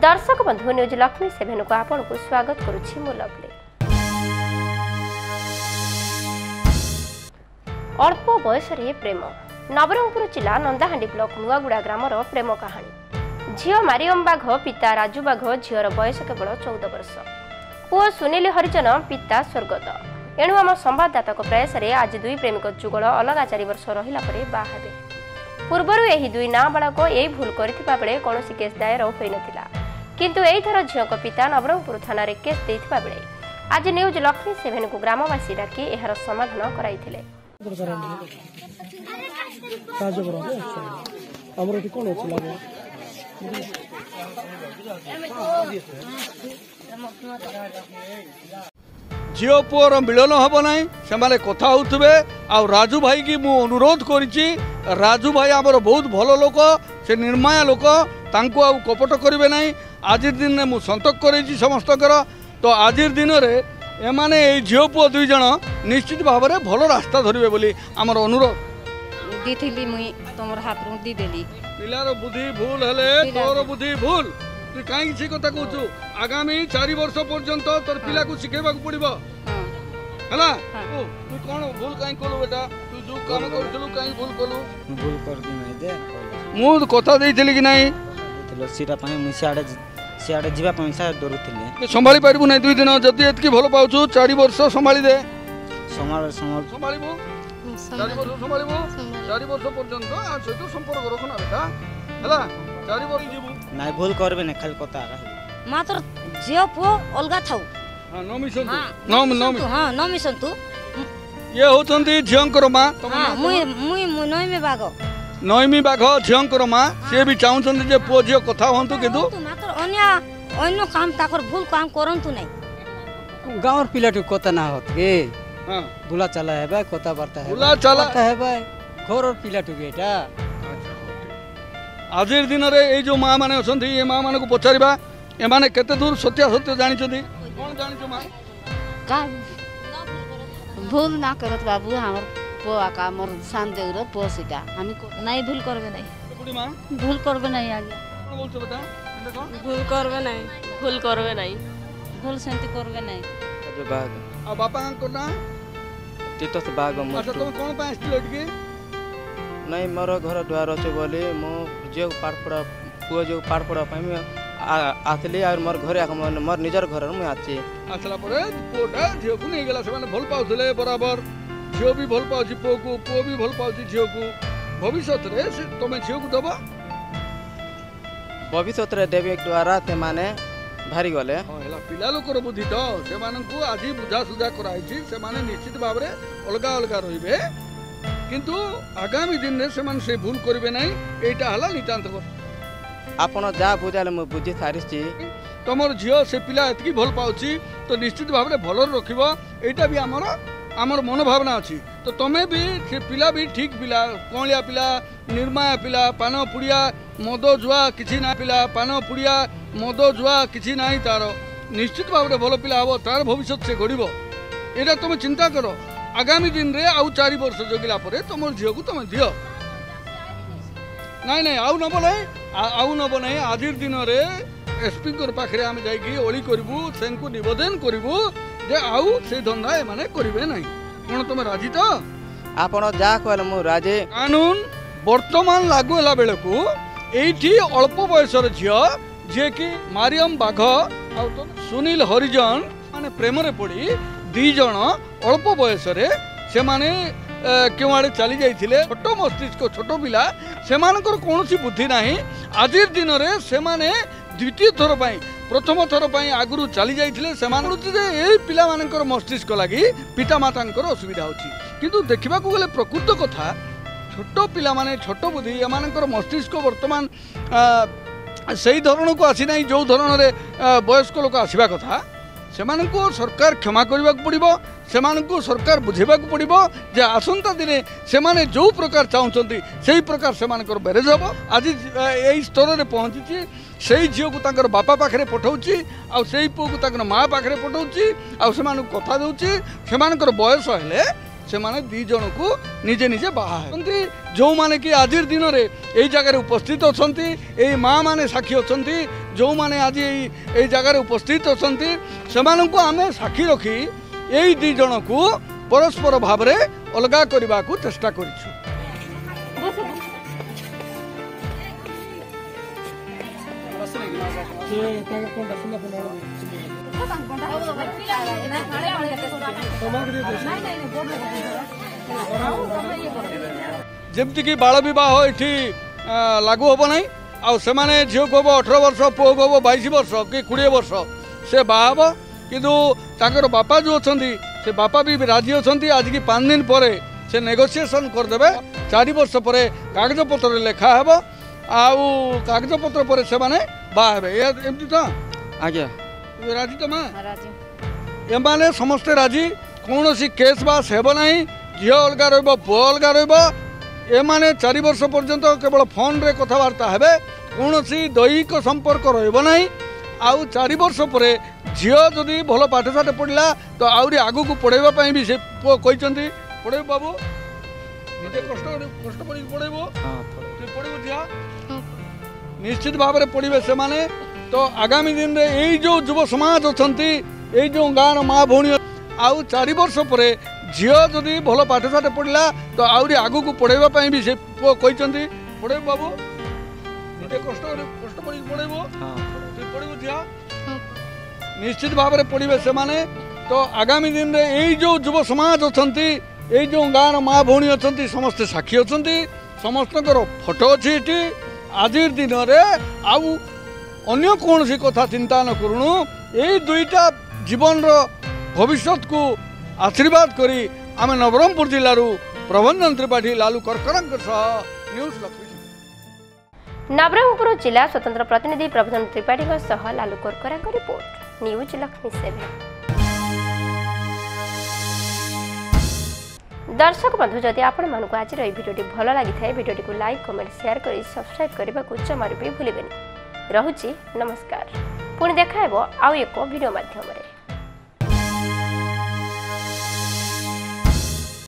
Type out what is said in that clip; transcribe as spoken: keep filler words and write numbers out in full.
दर्शक बंधु news Lakshmi seven को आपण को स्वागत करुछि मु लवली। अल्प बयस प्रेम नवरंगपुर जिला नंदाहांडी ब्लॉक नुआगुड़ा ग्रामर प्रेम कहानी। झील मारियम बाघ पिता राजू बाघ झीर बयस केवल चौदह वर्ष। पुओ सुनील हरिजन पिता स्वर्गत। एणु आम संवाददाता प्रयास आज दुई प्रेमिक जुगल अलग चार वर्ष रहिला परे बाहा हेबे। पूर्वरु एही दुई नाबालक ए भूल करथिबा बेले कोनोसी केस दायर होई नथिला, किंतु एही थर झीक पिता नवरंगपुर थाना रे केस देथिबा बेले आज न्यूज लक्ष्मी सेवेन को ग्रामवासी डाकी एहार समाधान कराइथिले। झील पुअर मिलन हम ना से कथा होते आ राजू भाई की मु अनुरोध करिछि। राजू भाई आमर बहुत भल लोक, से निर्माया लोक, तांको आ कपट करेंगे ना। आज दिन में मु संतक करेछि समस्तकर। तो आज दिन में एमाने झील पुओ दुई जन निश्चित भाव में भल रास्ता धरवे बोली आमर अनुरोध दीथिली मुई तमर हाथ रू दी देली। पिलार बुद्धि भूल हेले तोर बुद्धि भूल। तु कहीं से कथा कहू आगामी चार वर्ष पर्यंत तोर पिला को शिखेबा पड़िबो हैला। तू कौन भूल कहीं कलु बेटा? तू जो काम करथलु कहीं भूल कलु? भूल कर दी नहीं दे मु कथा देइथिली कि नहीं देथिलो सीटा पई मु सियाडे सियाडे जीवा पई सा डरुथिले। संभाली पारबु नहीं दुई दिन जति एतकी भल पाउछु चार वर्ष संभाली दे। संभाल संभाल संभालिबो चार वर्ष संभालिबो चार वर्ष पर्यंत आ से तो संपर्क रखना बेटा हैला। चार वर्ष जीवु नहीं भूल करबे नहीं खाली कथा रह मात्र झील पुओ अलगा थाउ। हां नो मिशन नो नो हां नो मिशन तू ये होचंदी झियंकर मां। हां मुई मुई नईमी बाघ नईमी बाघ झियंकर मां। से भी चाहउछंदी जे पुओ झियो कथा होंतु किंतु मात्र अन्य अन्य काम ताकर भूल काम करंतु नहीं। गाँवर पिलाटू कथा ना होत के हां बुला चला है भाई कथा वार्ता है बुला चला है भाई घर और पिलाटू बेटा। आज दिन रे ए जो माँ माने अछंती ए माँ माने को पचारिबा ए माने केते दूर सत्य सत्य जानि छथि कोन जानि छ माँ का भूल ना करत बाबू हमर पोआ का मोर सान देउर पोसिका हामी को नहीं भूल करबे नहीं। बुढ़ी माँ भूल करबे नहीं आगे कोन बोलछ बेटा देखो भूल करबे नहीं भूल करबे नहीं भूल सेंती करबे नहीं। जो बाग आ बापा को ना तीतस बाग अच्छा मोटू तुम कोन पा आस्ति लटके नहीं मोर घर द्वार अच्छे बोली मो जो पाठ पढ़ा पुओ जो पाठ पढ़ा पाई आसली और मोर घरे मोर निजर घर मुझे आछि आसला परे पुओटा झियो को नहीं गेला से माने भल पाउथले बराबर। झियो भी भल पाउछि पुओ को, पुओ भी भल पाउछि झियो को। भविष्य रे से तमे झियो को दबा भविष्य रे देवी द्वारा ते माने भारी गले हला पिला लोकर बुद्धि तो से मानन को आज बुझा सुझा कराई छी। से माने निश्चित भाव रे अलगा अलगा रहिबे, किंतु आगामी दिन में से से भूल करेंगे ना। एटा हला नितांत आपण जा बुझाले मु बुझी सारिछि। तुमर झियो से पिला एतकी भल पाउछि तो निश्चित भाव में भल रखिबो। एटा भी हमर हमर मनोभावना अछि। तो तमे भी से पिला भी ठीक पिला कोलिया पिला निर्माया पिला पान पुड़िया मद जुआ किछि ना पिला पान पुड़िया मद जुआ किछि नाही तार निश्चित भाव में भल पिला हबो तार भविष्य से गढ़िबो। एटा तुम चिंता करो। आगामी दिन रे आउ चार वर्ष जगिला परे तुम झील को तुम दियो नहीं नहीं आउ नब नहीं आउ नब नहीं। आज दिन रे एसपी पाखे आम जाइए ओली करूँ से निवेदन करूँ जे आउ से धंदा ए माने करिवे नहीं। कौन तुम राजी तो? आपण जा कहले मु राजी। कानून वर्तमान लागू होला बेले को एठी अल्प बयसर झियो जे कि मारियम बाघ आ सुनील हरिजन माने प्रेम रे पड़ी दी जन अल्प बयस से माने क्यों आड़े चली जाइए छोट मस्तिष्क छोट पिला से कौन बुद्धि ना। आज दिन में से द्वितीय थर पर प्रथम थर पर आगु चली जाइए से पिला मानकर मस्तिष्क लगी पिता माता असुविधा होची। किंतु देखा गले प्रकृत कथा छोट पिला माने छोट बुद्धि एम मस्तिष्क बर्तमान से धरण को आसी ना जो धरण वयस्क लोक आसवा कथा से सरकार क्षमा करने को पड़ो। से सरकार बुझेबा को पड़ो जे आसंता दिने से माने जो प्रकार चाहते से प्रकार से बेरेज हम। आज यही स्तर में पहुँची से झील को तांकर बापा पाखे पठाऊँगी आउ से पुओ को तांकर माँ पाखे पठाऊँगी आउ से कथा दूची से बयस हेले से माने दी जन को निजे निजे बाहा जो माने कि आज दिन में यही जगह उपस्थित अच्छा यही माँ मैंने साक्षी अच्छा जो माने आज यही जगह उपस्थित अच्छा से आम साक्षी रखी यही दी जन को परस्पर भाव में अलग करने को चेष्टा करिछु। जमती बाल बह ये लागू हम ना आउ से झील को हम अठर वर्ष पुओ को हम बैश वर्ष कि कोड़े वर्ष से बाहब किंतु बापा जो अच्छा से बापा भी राजी अच्छा आज की पाँच दिन पर से नेगोशिएशन करदे चार वर्ष पर कागज पत्र लेखा हेब आउ कागज पत्र पर से बाहे एमती तो आज्ञा राजी तो माँ एमाने समस्ते राजी कौन सी केस बास हेब ना झी अलग रुओ अलग रोने चार वर्ष पर्यंत केवल फोन रे कथबार्ता हेबे कौन सी दैहिक संपर्क रहा आउ चार वर्ष पर झील जदि भल पाठशाठ पढ़ला तो आहरी आगू को पढ़ाई भी से पुओ कहते पढ़े बाबू निजे कष्ट कष्ट पढ़ पढ़ेबो पढ़ेबो झील निश्चित भाव में पढ़े से माने तो आगामी दिन में यही जो युव समाज अच्छा यही जो गाँव माँ भौणी आउ चार वर्ष पर झील जदि भल पाठशाठ पढ़ला तो आहरी आगू को पढ़ाई भी से पुओ कहते पढ़े बाबू निजे कष्ट कष्ट पढ़ पढ़ेबो पढ़ेबो झील निश्चित भाव में पढ़े से माने तो आगामी दिन में यही जो युव समाज अच्छा यही जो गाँव माँ भौणी अच्छा समस्ते साक्षी अच्छा समस्त फोटो अच्छी आज दिन में आउ अन्य कौन सी कथा चिंता न करूँ यही दुईटा जीवन भविष्य को आशीर्वाद करी आम नवरंगपुर जिलू प्रभंजन त्रिपाठी लालू करकरंक न्यूज लक्ष्मी। नवरंगपुर जिला स्वतंत्र प्रतिनिधि प्रभंजन त्रिपाठी लालू करकरंक रिपोर्ट न्यूज लक्ष्मी सेवन। दर्शक बंधु जदि आपण मानक आज भिडियोटी भल लगी था भिडियोटी को लाइक कमेंट शेयर कर सब्सक्राइब करने को जमार भी भूलें। रहुची नमस्कार पुणी देखा आउ एक वीडियो माध्यम।